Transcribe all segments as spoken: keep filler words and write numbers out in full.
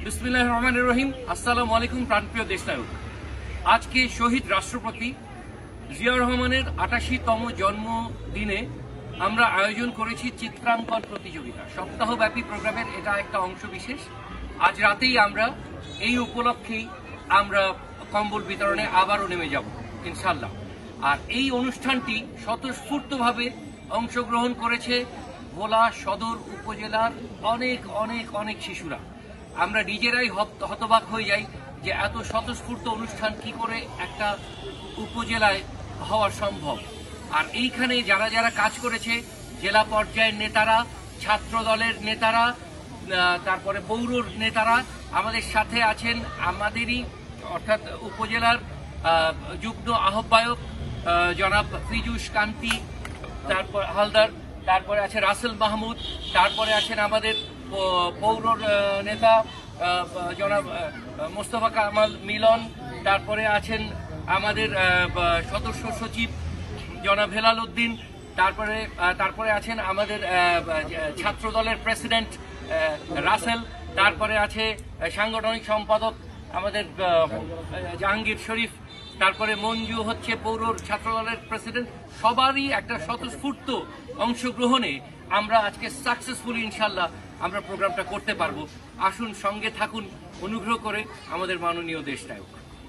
বিসমিল্লাহির রহমানির রহিম। আসসালামু আলাইকুম প্রাণপ্রিয় দেশনায়ক। আজকে শহীদ রাষ্ট্রপতি জিয়া রহমানের আটাশিতম জন্মদিনে আমরা আয়োজন করেছি চিত্রাঙ্কন প্রতিযোগিতা। সপ্তাহব্যাপী প্রোগ্রামের এটা একটা অংশ বিশেষ। আজ রাতেই আমরা এই উপলক্ষেই আমরা কম্বল বিতরণে আবারও নেমে যাব ইনশাল্লাহ। আর এই অনুষ্ঠানটি স্বতঃস্ফূর্তভাবে অংশগ্রহণ করেছে ভোলা সদর উপজেলার অনেক অনেক অনেক শিশুরা। আমরা নিজেরাই হতবাক হয়ে যাই যে এত স্বতঃস্ফূর্ত অনুষ্ঠান কি করে একটা উপজেলায় হওয়া সম্ভব। আর এইখানে যারা যারা কাজ করেছে, জেলা পর্যায়ের নেতারা, ছাত্র দলের নেতারা, তারপরে পৌর নেতারা, আমাদের সাথে আছেন আমাদেরই অর্থাৎ উপজেলার যুগ্ম আহ্বায়ক জনাব ফিজুস কান্তি তারপর হালদার, তারপরে আছে রাসেল মাহমুদ, তারপরে আছেন আমাদের পৌর নেতা জনাব মোস্তফা কামাল মিলন, তারপরে আছেন আমাদের সদস্য সচিব জনাব হেলাল উদ্দিন, তারপরে তারপরে আছেন আমাদের ছাত্র দলের প্রেসিডেন্ট রাসেল, তারপরে আছে সাংগঠনিক সম্পাদক আমাদের জাহাঙ্গীর শরীফ, তারপরে মঞ্জু হচ্ছে পৌর ছাত্র দলের প্রেসিডেন্ট। সবারই একটা স্বতঃস্ফূর্ত অংশগ্রহণে আমরা আজকে সাকসেসফুলি ইনশাল্লাহ আমরা প্রোগ্রামটা করতে পারবো। আসুন সঙ্গে থাকুন অনুগ্রহ করে আমাদের মাননীয় দেশনায়ক।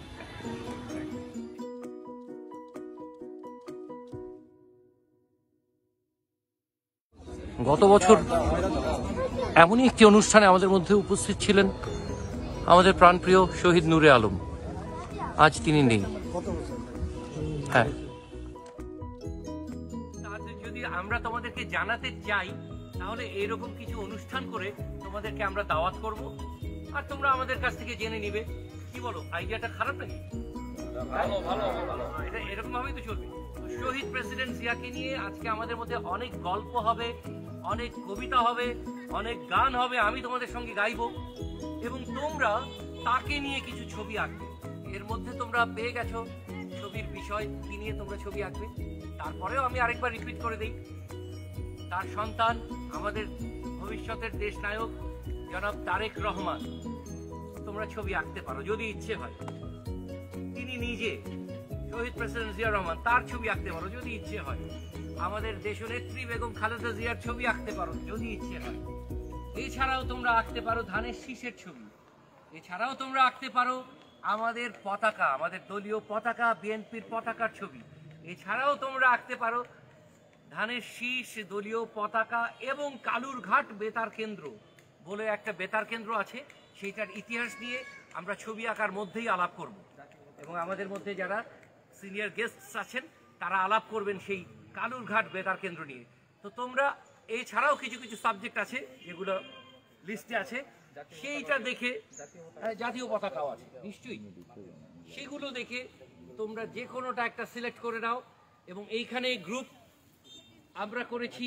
গত বছর এমনই একটি অনুষ্ঠানে আমাদের মধ্যে উপস্থিত ছিলেন আমাদের প্রাণপ্রিয় শহীদ নূরে আলম। আজ তিনি নেই। হ্যাঁ, যদি আমরা তোমাদেরকে জানাতে চাই তাহলে এরকম কিছু অনুষ্ঠান করে তোমাদেরকে আমরা দাওয়াত করব, আর তোমরা আমাদের কাছ থেকে জেনে নিবে। কি বলো, আইডিয়াটা খারাপ নাকি? ভালো ভালো ভালো, এটা এরকম ভাবেই তো চলবে। শহীদ প্রেসিডেন্ট জিয়াকে নিয়ে আজকে আমাদের মধ্যে অনেক গল্প হবে, অনেক কবিতা হবে, অনেক গান হবে, আমি তোমাদের সঙ্গে গাইবো, এবং তোমরা তাকে নিয়ে কিছু ছবি আঁকবে। এর মধ্যে তোমরা পেয়ে গেছো ছবির বিষয় কি নিয়ে তোমরা ছবি আঁকবে। তারপরেও আমি আরেকবার রিপিট করে দিই, তার সন্তান আমাদের ভবিষ্যতের দেশ নায়ক জনাব তারেক রহমান, তোমরা ছবি আঁকতে পারো যদি ইচ্ছে হয়। তিনি নিজে শহীদ প্রেসিডেন্ট জিয়া রহমান, তার ছবি আঁকতে পারো যদি ইচ্ছে হয়। আমাদের দেশনেত্রী বেগম খালেদা জিয়ার ছবি আঁকতে পারো যদি ইচ্ছে হয়। এছাড়াও তোমরা আঁকতে পারো ধানের শীষের ছবি। এছাড়াও তোমরা আঁকতে পারো আমাদের পতাকা, আমাদের দলীয় পতাকা, বিএনপির পতাকার ছবি। এছাড়াও তোমরা আঁকতে পারো ধানের শীষ, দলীয় পতাকা এবং কালুরঘাট বেতার কেন্দ্র বলে একটা বেতার কেন্দ্র আছে, সেইটার ইতিহাস নিয়ে আমরা ছবি আঁকার মধ্যেই আলাপ করব, এবং আমাদের মধ্যে যারা সিনিয়র গেস্টস আছেন তারা আলাপ করবেন সেই কালুরঘাট বেতার কেন্দ্র নিয়ে। তো তোমরা এছাড়াও কিছু কিছু সাবজেক্ট আছে যেগুলো লিস্টে আছে, সেইটা দেখে, জাতীয় পতাকাও আছে নিশ্চয়ই, সেগুলো দেখে তোমরা যে কোনোটা একটা সিলেক্ট করে নাও। এবং এইখানে গ্রুপ আমরা করেছি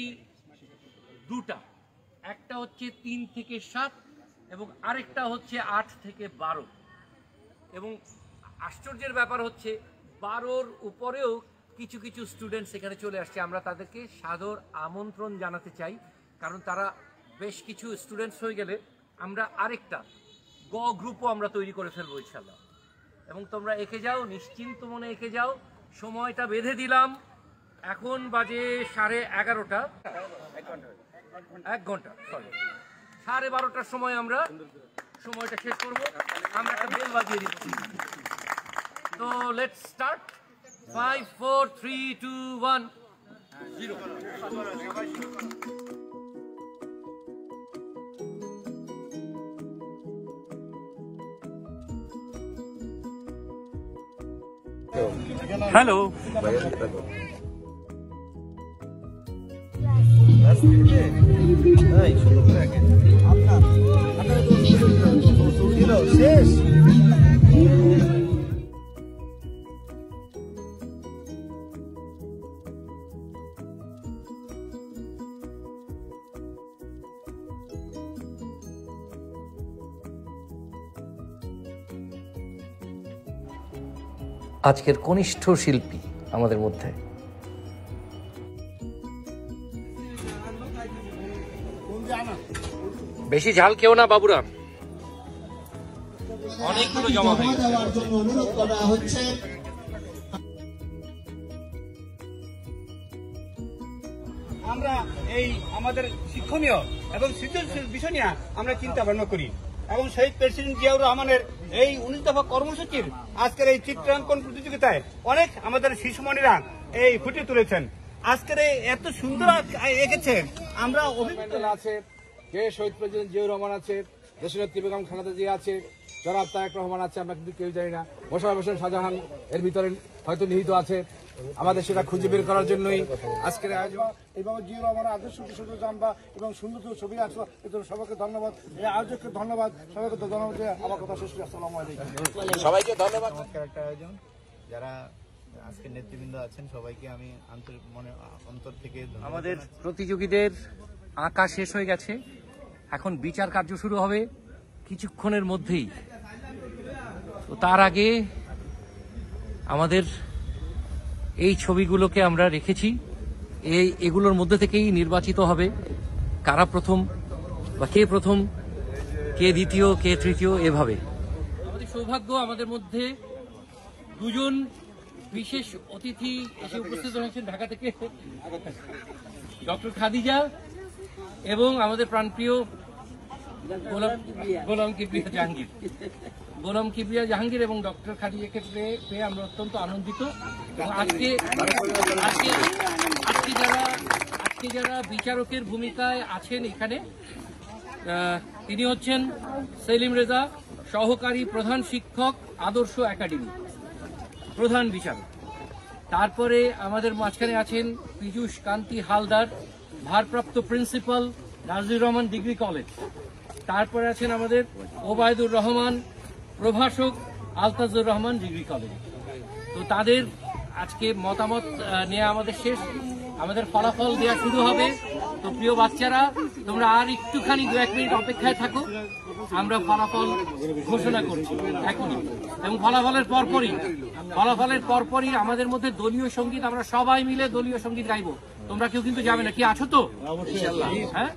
দুটা, একটা হচ্ছে তিন থেকে সাত এবং আরেকটা হচ্ছে আট থেকে বারো। এবং আশ্চর্যের ব্যাপার হচ্ছে বারোর উপরেও কিছু কিছু স্টুডেন্টস এখানে চলে আসছে। আমরা তাদেরকে সাদর আমন্ত্রণ জানাতে চাই, কারণ তারা বেশ কিছু স্টুডেন্টস হয়ে গেলে আমরা আরেকটা গ গ্রুপও আমরা তৈরি করে ফেলবো ইনশাল্লাহ। এবং তোমরা এঁকে যাও, নিশ্চিন্ত মনে এঁকে যাও। সময়টা বেঁধে দিলাম, এখন বাজে সাড়ে এগারোটা, এক ঘন্টা সরি সাড়ে বারোটার সময় আমরা সময়টা শেষ করব। আমরা একটা বেল বাজিয়ে দিচ্ছি। তো let's start. Five four three two one zero. Hello, শেষ। আজকের কনিষ্ঠ শিল্পী আমাদের মধ্যে। বেশি ঝাল খেও না বাবুরা। অনেকগুলো জমা হয়ে গেছে। দেওয়ার জন্য অনুরোধ করা হচ্ছে। আমরা এই আমাদের শিক্ষণীয় এবং সৃজনশীল বিষয় নিয়ে আমরা চিন্তা ভাবনা করি এবং শহীদ প্রেসিডেন্ট জিয়াউর রহমানের এই উনিশ দফা কর্মসূচির আজকের এই চিত্রাঙ্কন প্রতিযোগিতায় অনেক আমাদের শিশুমণিরা এই ফুটিয়ে তুলেছেন। আজকের এই এত সুন্দর এঁকেছেন, আমরা অভিজ্ঞতা আছে, কে শহীদ প্রেসিডেন্ট জিয়াউর রহমান আছে, দেশনেত্রী বেগম খালেদা জিয়া আছে, জনাব তারেক রহমান আছে, আমরা কিন্তু কেউ জানি না। মোশাররফ হোসেন শাহজাহান এর ভিতরে হয়তো নিহিত আছে। আমাদের সেটা খুঁজে বের করার জন্যই আজকের আয়োজন। এইভাবে জিয়াউর রহমানের আদর্শ কিশোর জানবা এবং সুন্দর ছবি আসলো, এর জন্য সবাইকে ধন্যবাদ, এই আয়োজককে ধন্যবাদ, সবাইকে ধন্যবাদ। আমার কথা শেষ করি, আসসালামু আলাইকুম। সবাইকে ধন্যবাদ। একটা আয়োজন, যারা আজকের নেতৃবৃন্দ আছেন সবাইকে আমি আন্তরিক মনে অন্তর থেকে আমাদের প্রতিযোগীদের আঁকা শেষ হয়ে গেছে, এখন বিচার কার্য শুরু হবে কিছুক্ষণের মধ্যেই। তো তার আগে আমাদের এই ছবিগুলোকে আমরা রেখেছি, এই এগুলোর মধ্যে থেকেই নির্বাচিত হবে কারা প্রথম বা কে প্রথম, কে দ্বিতীয়, কে তৃতীয়, এভাবে। আমাদের সৌভাগ্য, আমাদের মধ্যে দুজন বিশেষ অতিথি এসে উপস্থিত হয়েছেন ঢাকা থেকে, ডক্টর খাদিজা এবং আমাদের প্রাণপ্রিয় গোলাম কিবরিয়া জাহাঙ্গীর। গোলাম কিবরিয়া জাহাঙ্গীর এবং ডক্টর খাদিজাকে পেয়ে পেয়ে আমরা অত্যন্ত আনন্দিত। আজকে আজকে আজকে যারা আজকে যারা বিচারকের ভূমিকায় আছেন এখানে, তিনি হচ্ছেন সেলিম রেজা, সহকারী প্রধান শিক্ষক, আদর্শ একাডেমি, প্রধান বিচারক। তারপরে আমাদের মাঝখানে আছেন পীযূষ কান্তি হালদার, ভারপ্রাপ্ত principal, Nazir Rahman degree college. তারপরে আছেন আমাদের ওবায়দুর রহমান, প্রভাষক, আলতাজুর রহমান ডিগ্রি কলেজ। তো তাদের আজকে মতামত নেওয়া আমাদের শেষ, আমাদের ফলাফল দেওয়া শুরু হবে। তো প্রিয় বাচ্চারা, তোমরা আর একটুখানি দু এক মিনিট অপেক্ষায় থাকো, আমরা ফলাফল ঘোষণা করছি এখনই। এবং ফলাফলের পরপরই ফলাফলের পরপরই আমাদের মধ্যে দলীয় সঙ্গীত, আমরা সবাই মিলে দলীয় সঙ্গীত গাইবো। তোমরা কেউ কিন্তু যাবে না, কি আছো তো? হ্যাঁ,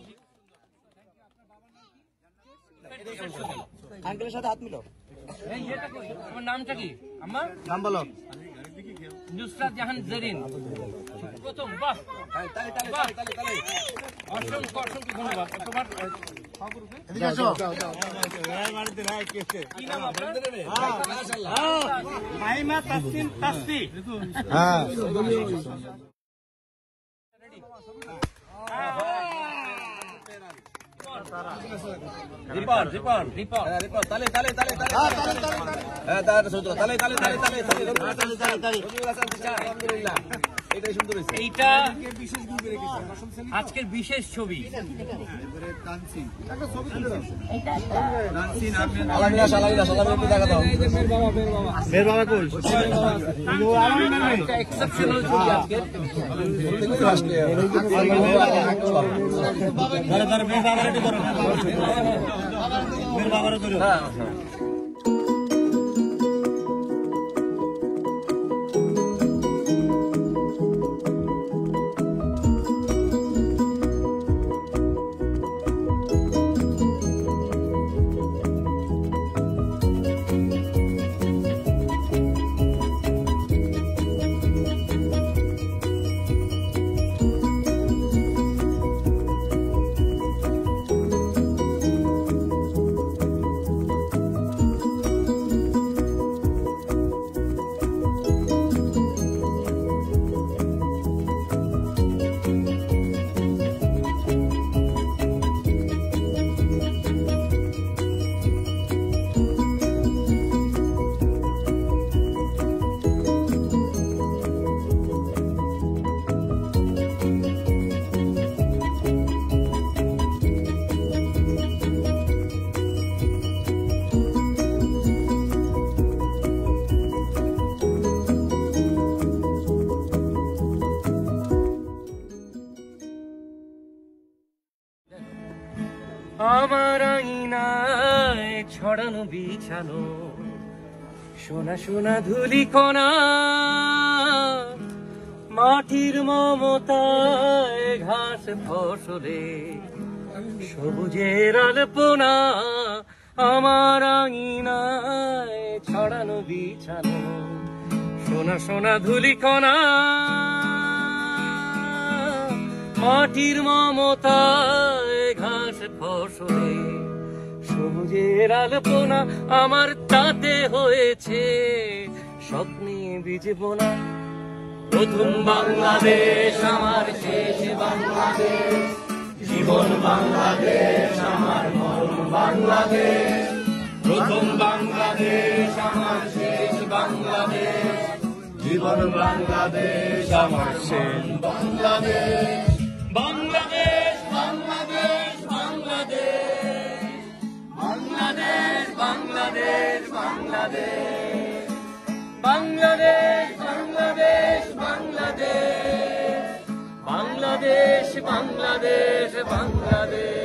আঙ্কেলের সাথে হাত মিলো। আমার নামটা কি? আমার নাম বলো। নুসরাত জাহান জেরিন প্রথম। বাহ, অসংখ্য অসংখ্য ধন্যবাদ। তোমার কি নাম আপনার? মাহিমা তাসনিম তাসফি। হ্যাঁ, রিপন রিপন রিপন হ্যাঁ রিপন তালে তালে তালে তালে হ্যাঁ তালে সুন্দর তালে তালে তালে তালে তালে তালে তালে আলহামদুলিল্লাহ, এটাই সুন্দর হয়েছে। এইটা আজকের বিশেষ ছবি। আলামিনা আলামিনা আলামিনা দেখা দাও। মের বাবা কই? একটা এক্সেপশনাল ছবি আজকে। ধরে ধরে মের বাবার একটু ধরো, মের বাবার ধরো। আমার আইনায় ছড়ানো বিছানো সোনা সোনা ধুলি কণা, মাটির মমতায় ঘাস ফসলে সবুজের আলপনা, আমার আঙিনায় ছড়ানো বিছানো সোনা সোনা ধুলিকণা, মাটির মমতায় ঘাস ফসলে সবুজের আলপনা আমার তাতে হয়েছে স্বপ্নে বীজব না। প্রথম বাংলাদেশ আমার শেষ বাংলাদেশ, জীবন বাংলাদেশ আমার মরণ বাংলাদেশ। প্রথম বাংলাদেশ আমার শেষ বাংলাদেশ, জীবন বাংলাদেশ আমার শেষ বাংলাদেশ। বাংলাদেশ বাংলাদেশ বাংলাদেশ বাংলাদেশ বাংলাদেশ বাংলাদেশ বাংলাদেশ বাংলাদেশ বাংলাদেশ বাংলাদেশ বাংলাদেশ বাংলাদেশ।